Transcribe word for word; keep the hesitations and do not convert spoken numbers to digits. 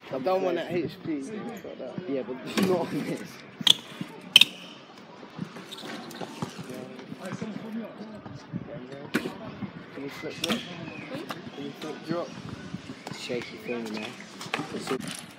I don't want that H P. That. Yeah, but not on this. Can you flip drop? Can you flip drop? Shaky thing, man.